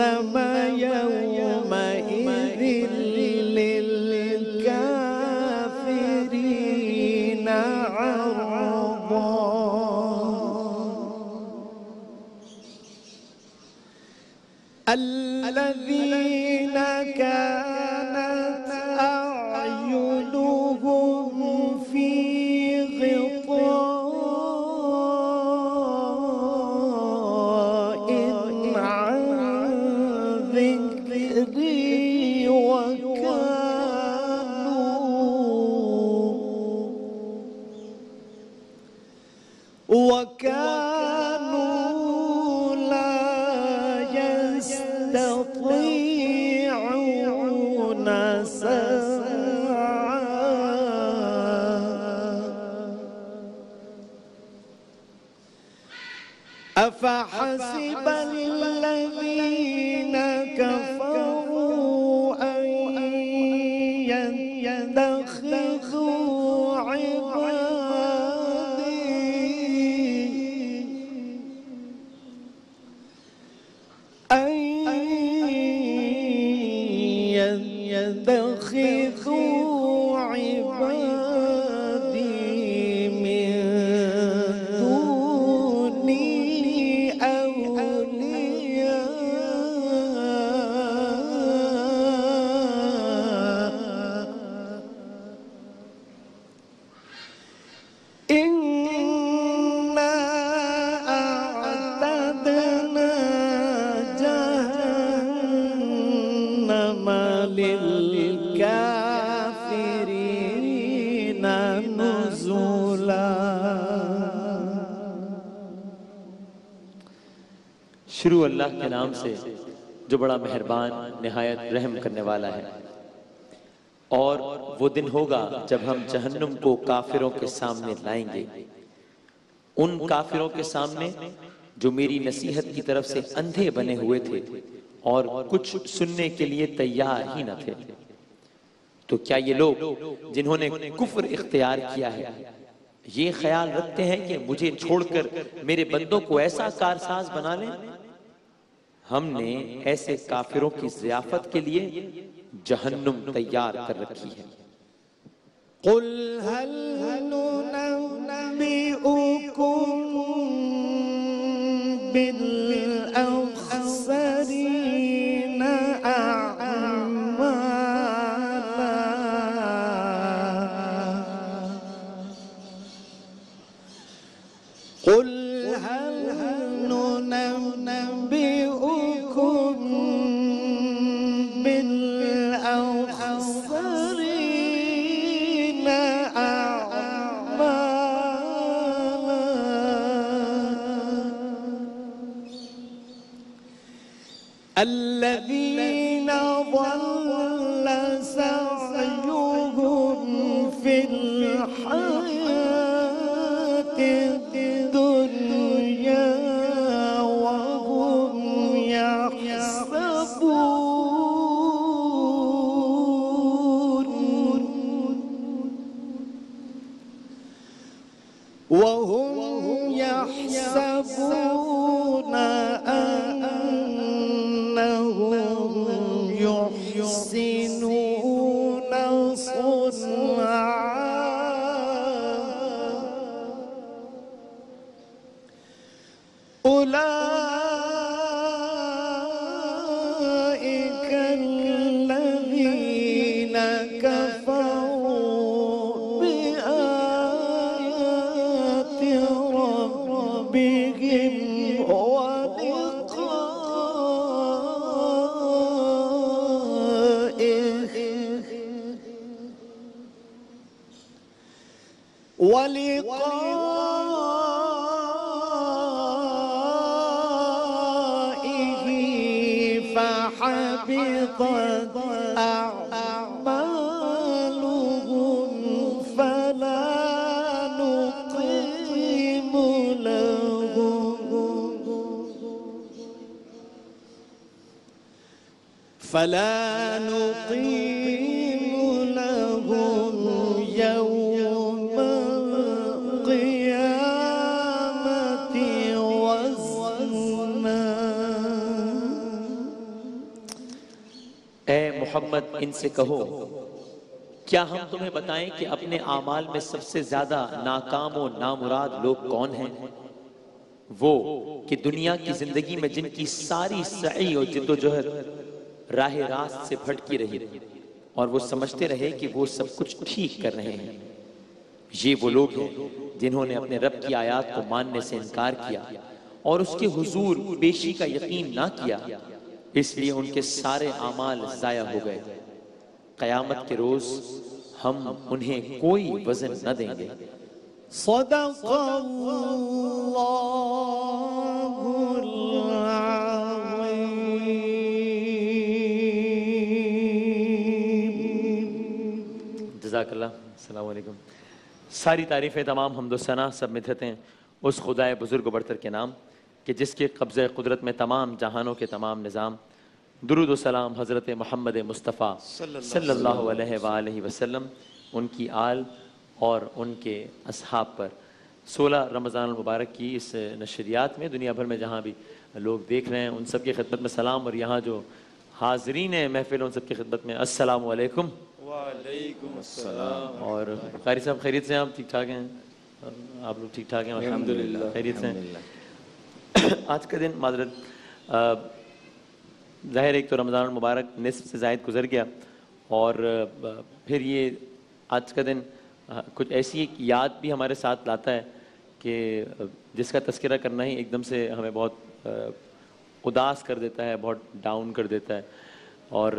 يومئذ للكافرين عرضا الذين كانت أعينهم في غطاء عن ذكري وكانوا لا يستطيعون سمعا أفحسب الذين كفروا أن يتخذوا عبادي من دوني أولياء إنا أعتدنا جهنم للكافرين نزلا. शुरू अल्लाह के नाम से जो बड़ा मेहरबान निहायत रहम करने वाला है। और वो दिन होगा जब हम जहन्नुम को काफिरों के सामने लाएंगे, उन काफिरों के सामने जो मेरी नसीहत की तरफ से अंधे बने हुए थे और कुछ सुनने के लिए तैयार ही न थे। तो क्या ये लोग जिन्होंने कुफ्र इख्तियार किया है ये ख्याल रखते हैं कि मुझे छोड़कर मेरे बंदों को ऐसा कारसाज बना लें? हमने ऐसे काफिरों की ज़ियाफत के लिए जहन्नुम तैयार कर रखी है। कुल हल नुनब्बिउकुम बिल अख़सरीना अअमाला कुल हल नुनब्बिउकुम बिल अख़सरीना अअमाला الذين ضل سعيهم في الحياة الدنيا وهم يحسبون أنهم يحسنون صنعا أولئك الذين كفروا بآيات ربهم ولقائه فحبطت أعمالهم فلا نقيم لهم يوم القيامة وزنا اے محمد ان سے کہو کیا ہم تمہیں بتائیں کہ اپنے اعمال میں سب سے زیادہ ناکام و نامراد لوگ کون ہیں؟ وہ کہ دنیا کی زندگی میں جن کی ساری سعی و جد و جہد راہ راست سے بھٹکی رہی اور وہ سمجھتے رہے کہ وہ سب کچھ ٹھیک کر رہے ہیں۔ یہ وہ لوگ ہیں جنہوں نے اپنے رب کی آیات کو ماننے سے انکار کیا اور اس کے حضور پیشی کا یقین نہ کیا، اس لیے ان کے سارے اعمال ضائع ہو گئے۔ قیامت کے روز ہم انہیں کوئی وزن نہ دیں گے۔ صدق اللہ جزاک اللہ۔ السلام علیکم۔ ساری تعریفیں، تمام حمد و ثنا سب مدحت ہیں اس خدائے بزرگ و برتر کے نام کہ جس کے قبضہ قدرت میں تمام جہانوں کے تمام نظام۔ درود و سلام حضرت محمد مصطفیٰ صلی اللہ علیہ وآلہ وسلم، ان کی آل اور ان کے اصحاب پر۔ 16 رمضان المبارک کی اس نشریات میں دنیا بھر میں جہاں بھی لوگ دیکھ رہے ہیں ان سب کی خدمت میں سلام، اور یہاں جو حاضرین محفل ان سب کی خدمت میں السلام علیکم۔ وعلیکم السلام۔ اور قاری صاحب خیریت سے ہیں؟ آپ ٹھیک ٹھاک ہیں؟ آپ لوگ ٹھیک ٹھاک ہیں؟ الحمدللہ خیریت سے ہیں؟ آج کا دن معذرت ظاہر ایک تو رمضان المبارک نصف سے زائد گزر گیا، اور پھر یہ آج کا دن کچھ ایسی ایک یاد بھی ہمارے ساتھ لاتا ہے کہ جس کا تذکرہ کرنا ہی ایک دم سے ہمیں بہت اداس کر دیتا ہے، بہت ڈاؤن کر دیتا ہے۔ اور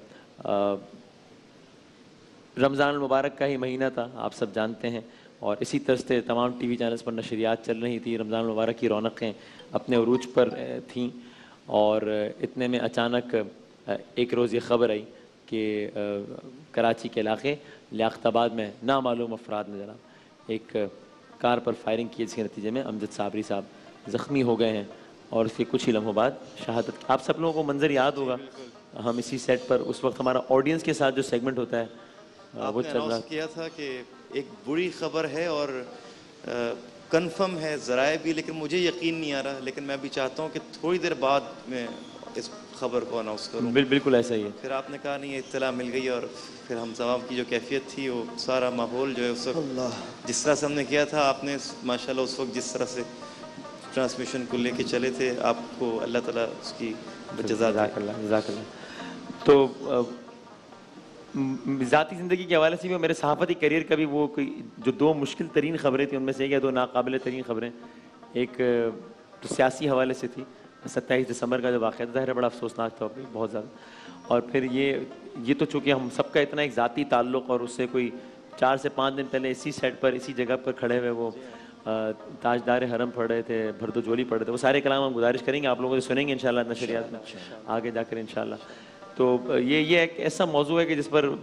رمضان المبارک کا ہی مہینہ تھا، آپ سب جانتے ہیں، اور اسی طرح سے تمام ٹی وی چینلز پر نشریات چل رہی تھی، رمضان المبارک کی رونقیں اپنے عروج پر تھیں، اور اتنے میں اچانک ایک روز یہ خبر آئی کہ کراچی کے علاقے لیاقت آباد میں نامعلوم افراد نے جناب ایک کار پر فائرنگ کی، جس کے نتیجے میں امجد صابری صاحب زخمی ہو گئے ہیں، اور اس کے کچھ ہی لمحوں بعد شہادت۔ آپ سب لوگوں کو منظر یاد ہوگا، ہم اسی سیٹ پر اس وقت ہمارا آڈینس کے ساتھ جو سیگمنٹ ہوتا ہے وہ چل رہا کیا تھا کہ ایک بری خبر ہے اور کنفرم ہے ذرائع بھی، لیکن مجھے یقین نہیں آ رہا، لیکن میں بھی چاہتا ہوں کہ تھوڑی دیر بعد میں اس خبر کو اناؤنس کروں۔ بالکل ایسا ہی ہے۔ پھر آپ نے کہا نہیں، یہ اطلاع مل گئی، اور پھر ہم ثواب کی جو کیفیت تھی، وہ سارا ماحول جو ہے اس وقت جس طرح سے ہم نے کیا تھا، آپ نے ماشاءاللہ اس وقت جس طرح سے ٹرانسمیشن کو لے کے چلے تھے، آپ کو اللہ تعالیٰ اس کی جزاک اللہ جزاک اللہ۔ تو ذاتی زندگی کے حوالے سے بھی میرے صحافتی کیریئر کا بھی وہ کوئی جو 2 مشکل ترین خبریں تھیں، ان میں سے ایک یا 2 ناقابل ترین خبریں، ایک تو سیاسی حوالے سے تھی، 27 دسمبر کا جو واقعہ تھا، ظاہر ہے بڑا افسوسناک تھا بہت زیادہ، اور پھر یہ تو چونکہ ہم سب کا اتنا ایک ذاتی تعلق، اور اس سے کوئی 4 سے 5 دن پہلے اسی سیٹ پر اسی جگہ پر کھڑے ہوئے وہ تاجدار حرم پڑھ رہے تھے، بھرد و جولی پڑھ رہے تھے، وہ سارے کلام ہم گزارش کریں گے، آپ لوگوں سے سنیں گے انشاءاللہ نشریات میں آگے جا کر انشاءاللہ۔ تو یہ ایک ایسا موضوع ہے کہ جس پر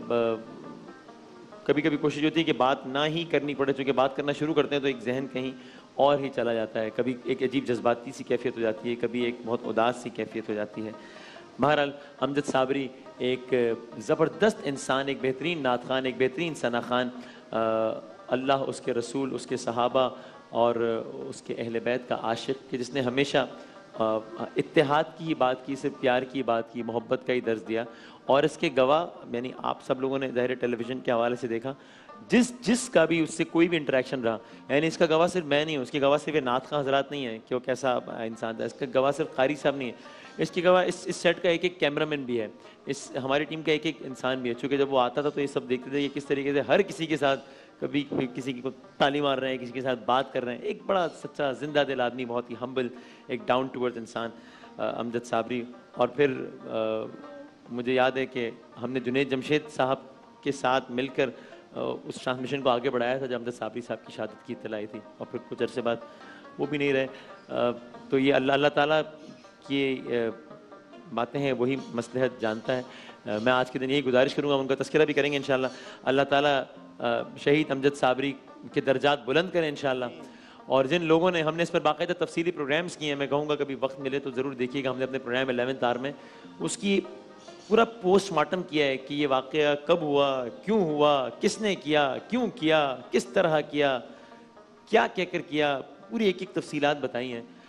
کبھی کبھی کوشش ہوتی ہے کہ بات نہ ہی کرنی پڑے، چونکہ بات کرنا شروع کرتے ہیں تو ایک ذہن کہیں اور ہی چلا جاتا ہے، کبھی ایک عجیب جذباتی سی کیفیت ہو جاتی ہے، کبھی ایک بہت اداس سی کیفیت ہو جاتی ہے۔ بہرحال امجد صابری ایک زبردست انسان، ایک بہترین نعت خوان، ایک بہترین ثنا خوان، اللہ، اس کے رسول، اس کے صحابہ اور اس کے اہل بیت کا عاشق، کہ جس نے ہمیشہ اتحاد کی بات کی، صرف پیار کی بات کی، محبت کا ہی درس دیا، اور اس کے گواہ یعنی آپ سب لوگوں نے ظاہر ٹیلی ویژن کے حوالے سے دیکھا، جس کا بھی اس سے کوئی بھی انٹریکشن رہا، یعنی اس کا گواہ صرف میں نہیں ہوں، اس کے گواہ صرف نعت خواں حضرات نہیں ہیں کہ وہ کیسا انسان تھا، اس کا گواہ صرف قاری صاحب نہیں ہے، اس کی گواہ اس سیٹ کا ایک کیمرہ مین بھی ہے، اس ہماری ٹیم کا ایک انسان بھی ہے، چونکہ جب وہ آتا تھا تو یہ سب دیکھتے تھے کہ کس طریقے سے ہر کسی کے ساتھ، کبھی کسی کو تالی مار رہے ہیں، کسی کے ساتھ بات کر رہے ہیں، ایک بڑا سچا زندہ دل آدمی، بہت ہی ہمبل، ایک ڈاؤن ٹو ارتھ انسان امجد صابری۔ اور پھر مجھے یاد ہے کہ ہم نے جنید جمشید صاحب کے ساتھ مل کر اس ٹرانسمیشن کو آگے بڑھایا تھا جب امجد صابری صاحب کی شہادت کی اطلاع آئی تھی، اور پھر کچھ عرصے بعد وہ بھی نہیں رہے۔ تو یہ اللہ تعالیٰ کی باتیں ہیں، وہی مصلحت جانتا ہے۔ میں آج کے دن یہی گزارش کروں گا، ان کا تذکرہ بھی کریں گے انشاءاللہ، اللہ تعالیٰ شہید امجد صابری کے درجات بلند کریں انشاءاللہ۔ اور جن لوگوں نے، ہم نے اس پر باقاعدہ تفصیلی پروگرامز کیے ہیں، میں کہوں گا کبھی وقت ملے تو ضرور دیکھیے گا، ہم نے اپنے پروگرام 11 آر میں اس کی پورا پوسٹ مارٹم کیا ہے کہ یہ واقعہ کب ہوا، کیوں ہوا، کس نے کیا، کیوں کیا، کس طرح کیا، کیا کہہ کر کیا، پوری ایک تفصیلات بتائی ہیں۔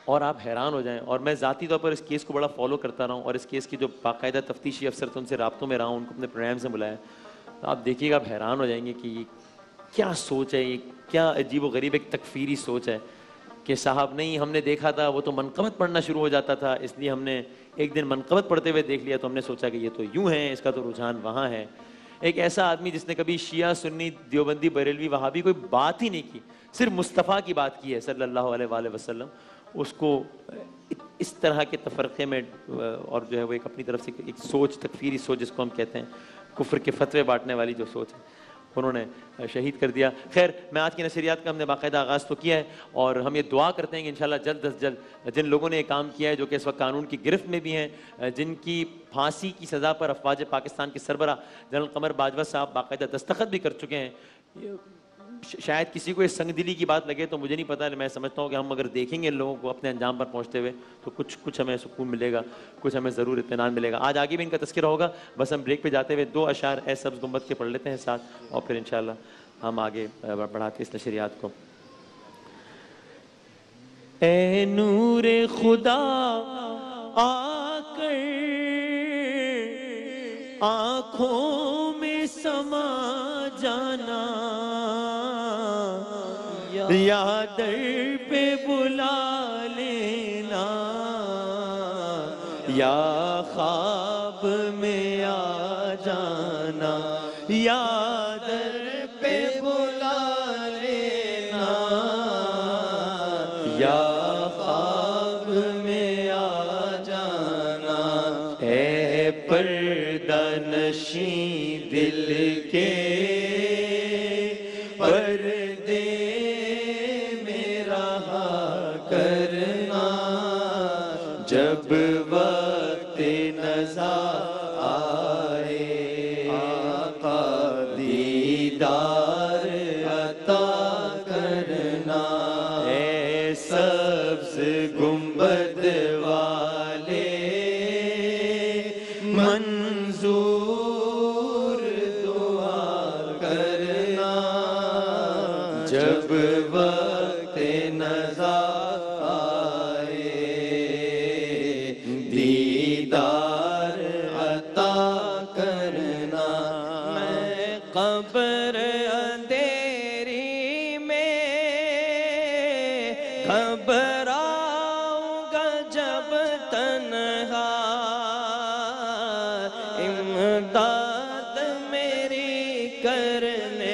اور آپ حیران ہو جائیں. اور میں ذاتی طور پر اس کیس کو بڑا فالو کرتا رہا ہوں، اور اس کیس کی جو باقاعدہ تفتیشی افسر تھے ان سے رابطوں میں رہا ہوں، ان کو اپنے پروگرام سے بلایا. تو آپ دیکھیے گا، آپ حیران ہو جائیں گے کہ یہ کیا سوچ ہے، یہ کیا عجیب و غریب ایک تکفیری سوچ ہے کہ صاحب نہیں ہم نے دیکھا تھا وہ تو منقبت پڑھنا شروع ہو جاتا تھا، اس لیے ہم نے ایک دن منقبت پڑھتے ہوئے دیکھ لیا تو ہم نے سوچا کہ یہ تو یوں ہے، اس کا تو رجحان وہاں ہے. ایک ایسا آدمی جس نے کبھی شیعہ سنی دیوبندی بریلوی وہابی کوئی بات ہی نہیں کی، صرف مصطفیٰ کی بات کی ہے صلی اللہ علیہ وآلہ وسلم، اس کو اس طرح کے تفرقے میں اور جو ہے وہ ایک اپنی طرف سے ایک سوچ، تکفیری سوچ جس کو ہم کہتے ہیں، کفر کے فتوے بانٹنے والی جو سوچ ہے، انہوں نے شہید کر دیا. خیر، میں آج کی نشریات کا ہم نے باقاعدہ آغاز تو کیا ہے، اور ہم یہ دعا کرتے ہیں کہ انشاءاللہ جلد از جلد جن لوگوں نے یہ کام کیا ہے، جو کہ اس وقت قانون کی گرفت میں بھی ہیں، جن کی پھانسی کی سزا پر افواج پاکستان کے سربراہ جنرل قمر باجوہ صاحب باقاعدہ دستخط بھی کر چکے ہیں. شاید کسی کو اس سنگ دلی کی بات لگے تو مجھے نہیں پتا، میں سمجھتا ہوں کہ ہم اگر دیکھیں گے ان لوگوں کو اپنے انجام پر پہنچتے ہوئے تو کچھ ہمیں سکون ملے گا، کچھ ہمیں ضرور اطمینان ملے گا. آج آگے بھی ان کا تذکرہ ہوگا، بس ہم بریک پہ جاتے ہوئے 2 اشعار اے سبز گنبد کے پڑھ لیتے ہیں ساتھ، اور پھر انشاءاللہ ہم آگے بڑھاتے اس نشریات کو. اے نور خدا آ کر آنکھوں میں سما جانا، یا در پہ بلا لینا، یا خواب میں آ جانا، یا در پہ بلا لینا، یا خواب میں آ جانا. اے پردہ نشین دل کے پردے میں رہا کرنا، جب وقت نزا آئے آقا دیدار عطا کرنا. اے سبز گنبد والے منظور دعا کرنا، جب وقت نزا آئے دیدار عطا کرنا. میں قبر اندھیری میں گھبراؤں گا جب تنہا، امداد میری کرنے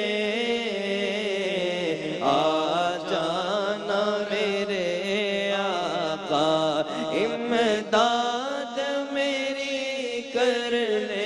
آ جانا میرے آقا، امداد میری کرنے